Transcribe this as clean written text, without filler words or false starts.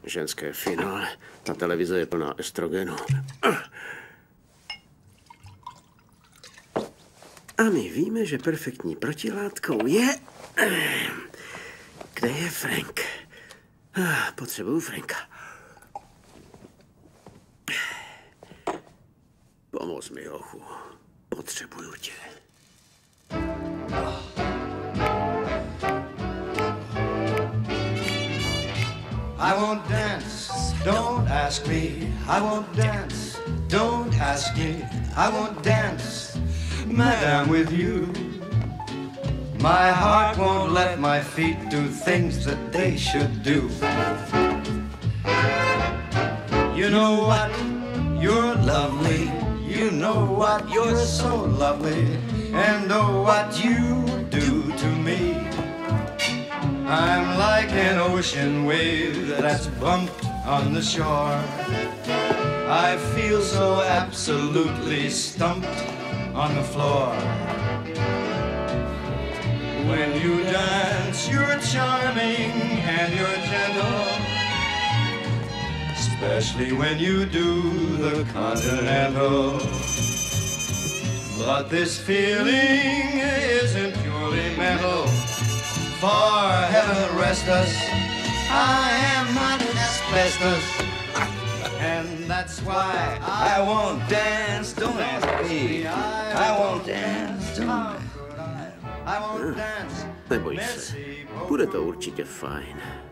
Ženské finále. Ta televize je plná estrogenu. A my víme, že perfektní protilátkou je... Kde je Frank? Potřebuju Franka. Pomoz mi, hochu. Potřebuju tě. I won't dance, don't ask me. I won't dance, don't ask me. I won't dance, madam, with you. My heart won't let my feet do things that they should do. You know what? You're lovely. You know what? You're so lovely. And oh, what you do to me. I'm like an ocean wave that's bumped on the shore. I feel so absolutely stumped on the floor. When you dance, you're charming and you're gentle, especially when you do the continental. But this feeling isn't purely mental. For heaven rest us, I am not asbestos. And that's why I won't dance, don't ask me. I won't dance, don't ask me. Neboj se, bude to určitě fajn.